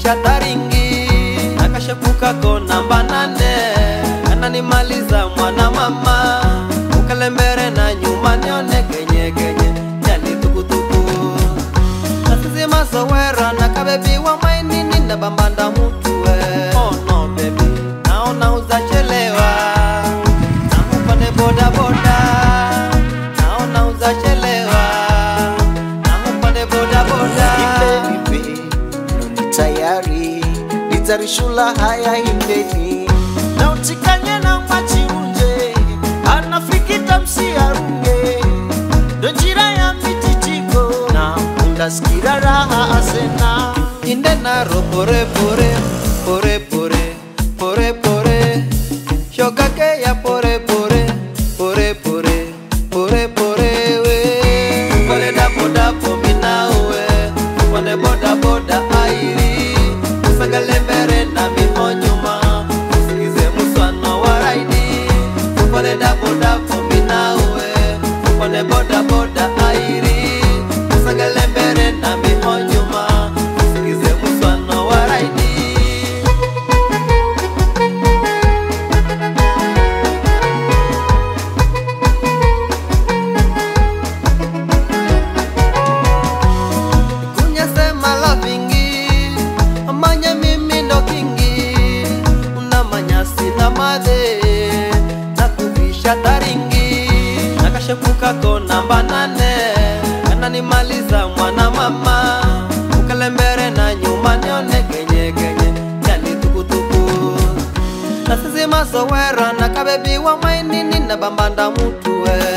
kubisha taringi nakashepuka kona mbanane ananimaliza mwana mama ukalembere na nyuma nione kenye nyali tukutuku nasizi masowera na kabebi wa mainini na bambanda mutuwe oh no baby naona uzachelewa namupande boda boda naona uzachelewa namupande boda boda Baby, noni tayari nitarishula haya imbeni na utikanye na machirunje anafikita msiarunge donjira ya mititiko na undaskira raha asena inde naro pore pore pore pore pore pore shokake ya pore pore pore pore pore pore we pore da boda pomina we pone boda boda airi usagale mbere na mihonyuma usikize muswano wa raidi pore da boda pomina we pone boda boda airi usagale mbere na mihonyuma usikize muswano wa raidi kunyesema lavingi amanya mimi ndo kingi unamanyasi na madhe na kubisha taringi nakashepuka kona mbanane ananimaliza mwana mama ukalembere na nyuma nione kenye nyali tukutuku nasizi masowera na kabebi wa mainini na bambanda mutuwe